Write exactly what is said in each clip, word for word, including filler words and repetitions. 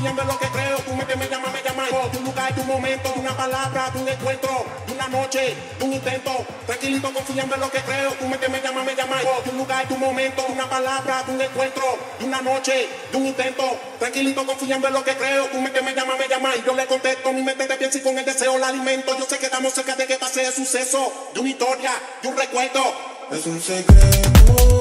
confiando en lo que creo. Tú me, me llamas, me llamas. Oh, tu lugar, tu momento, una palabra, un encuentro, una noche, un intento. Tranquilito confiando en lo que creo. Tú me, me llamas, me llamas. Oh, tu lugar, tu momento, una palabra, un encuentro, una noche, un intento. Tranquilito confiando en lo que creo. Tú me, me llamas, me llamas. Y yo le contesto, mi mente te piensa y con el deseo la alimento. Yo sé que estamos cerca de que pase el suceso de una historia, de un recuerdo. Es un secreto.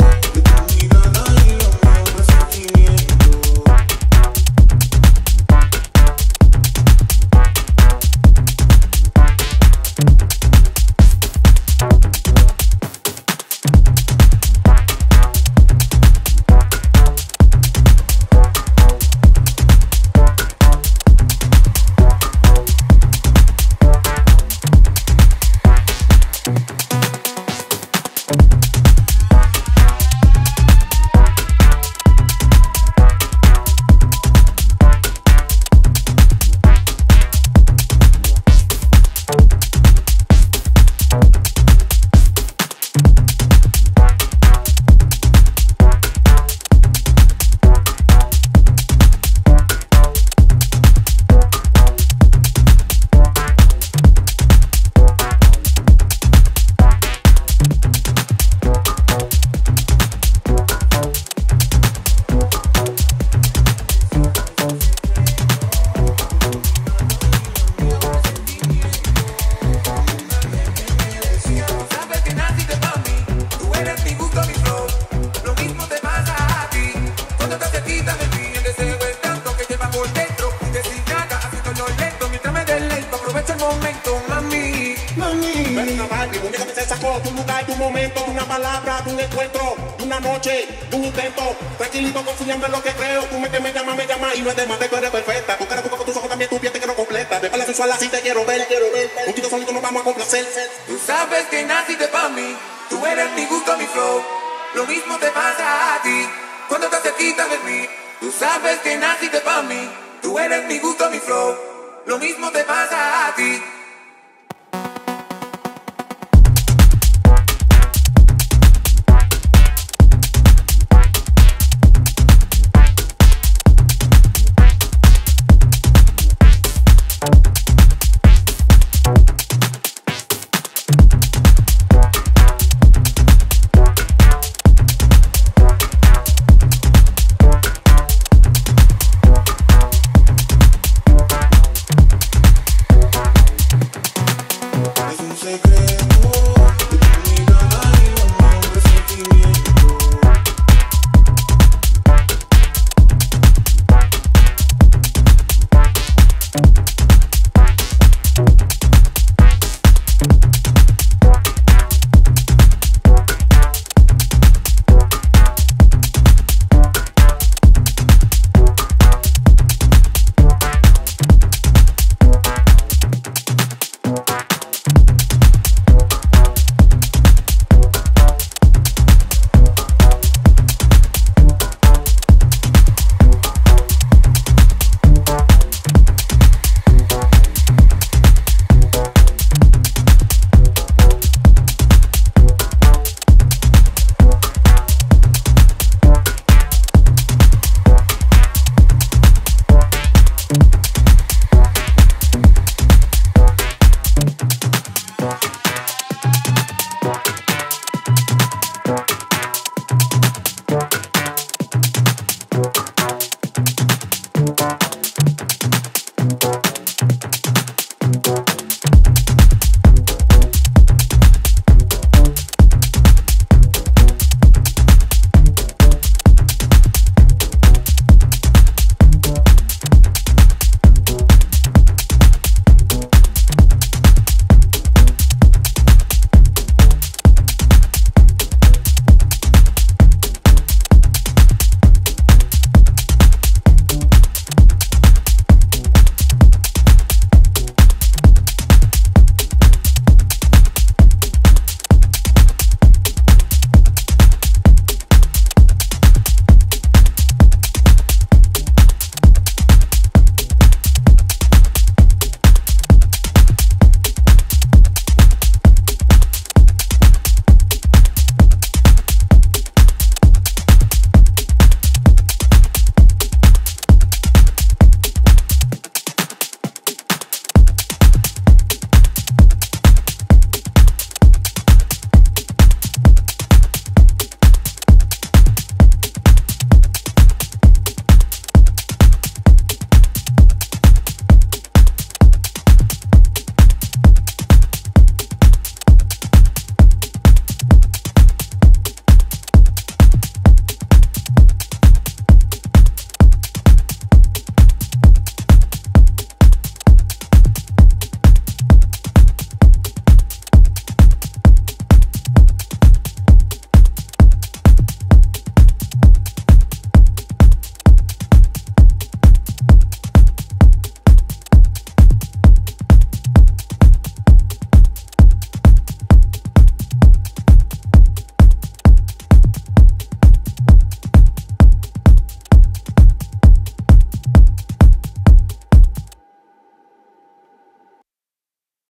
Tu lugar, tu momento, una palabra, un encuentro, una noche, un intento. Tranquilito confiando en lo que creo. Tú me, me llamas, me llamas. Y no es de más, tú eres perfecta. Tu cara, tu cuerpo, tus ojos también, tu piel te quiero completa. De pala sensual así te quiero ver, quiero ver. Un tito solito nos vamos a complacer. Tú sabes que naciste pa' mí. Tú eres mi gusto, mi flow. Lo mismo te pasa a ti cuando te cerquita de mí. Tú sabes que naciste pa' mí. Tú eres mi gusto, mi flow. Lo mismo te pasa a ti